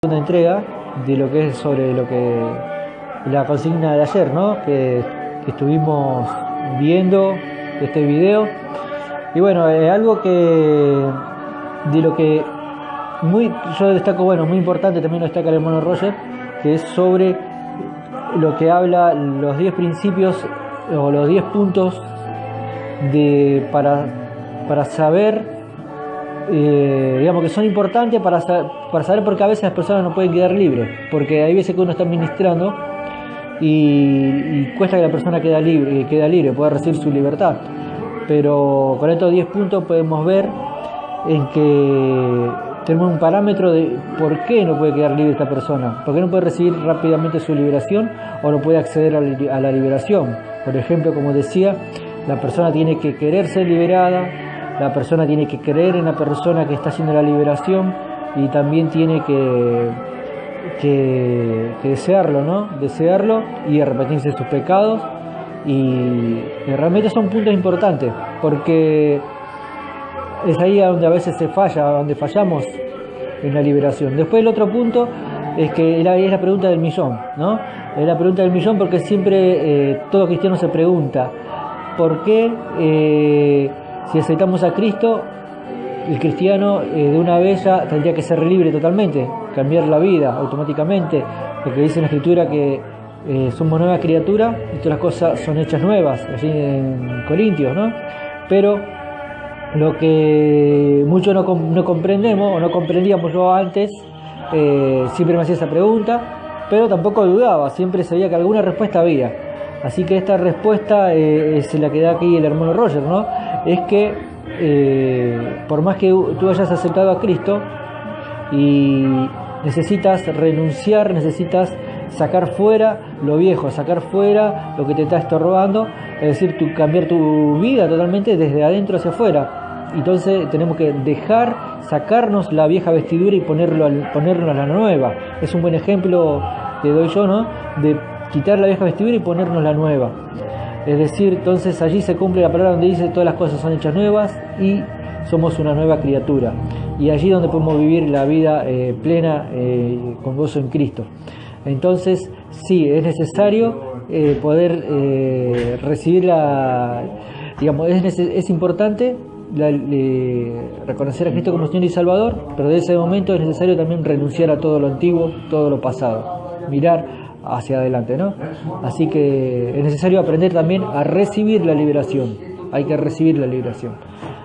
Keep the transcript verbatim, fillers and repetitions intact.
Una entrega de lo que es sobre lo que la consigna de ayer, ¿no? Que, que estuvimos viendo este video. Y bueno, es algo que de lo que muy yo destaco, bueno, muy importante también lo destaca el hermano Roger, que es sobre lo que habla los diez principios o los diez puntos de para para saber, eh, digamos, que son importantes para, para saber, porque a veces las personas no pueden quedar libres, porque hay veces que uno está ministrando y, y cuesta que la persona quede libre, queda libre, pueda recibir su libertad. Pero con estos diez puntos podemos ver en que tenemos un parámetro de por qué no puede quedar libre esta persona, por qué no puede recibir rápidamente su liberación o no puede acceder a la liberación. Por ejemplo, como decía, la persona tiene que querer ser liberada, la persona tiene que creer en la persona que está haciendo la liberación y también tiene que, que, que desearlo, ¿no? Desearlo y arrepentirse de sus pecados. Y realmente son puntos importantes, porque es ahí donde a veces se falla, donde fallamos en la liberación. Después el otro punto es que es la pregunta del millón, ¿no? Es la pregunta del millón, porque siempre eh, todo cristiano se pregunta ¿por qué eh, si aceptamos a Cristo, el cristiano eh, de una vez ya tendría que ser libre totalmente, cambiar la vida automáticamente? Porque dice en la Escritura que eh, somos nuevas criaturas y todas las cosas son hechas nuevas, así en Corintios, ¿no? Pero lo que muchos no, no comprendemos o no comprendíamos, yo antes eh, siempre me hacía esa pregunta, pero tampoco dudaba, siempre sabía que alguna respuesta había. Así que esta respuesta eh, es la que da aquí el hermano Roger, ¿no? Es que eh, por más que tú hayas aceptado a Cristo y necesitas renunciar, necesitas sacar fuera lo viejo, sacar fuera lo que te está estorbando, es decir, tu, cambiar tu vida totalmente desde adentro hacia afuera. Entonces tenemos que dejar, sacarnos la vieja vestidura y ponerlo, ponernos la nueva. Es un buen ejemplo que doy yo, ¿no? De quitar la vieja vestidura y ponernos la nueva. Es decir, entonces allí se cumple la palabra donde dice todas las cosas son hechas nuevas y somos una nueva criatura. Y allí donde podemos vivir la vida eh, plena eh, con gozo en Cristo. Entonces, sí, es necesario eh, poder eh, recibir la... Digamos, es, es importante la, eh, reconocer a Cristo como Señor y Salvador, pero de ese momento es necesario también renunciar a todo lo antiguo, todo lo pasado. Mirar hacia adelante, ¿no? Así que es necesario aprender también a recibir la liberación. Hay que recibir la liberación.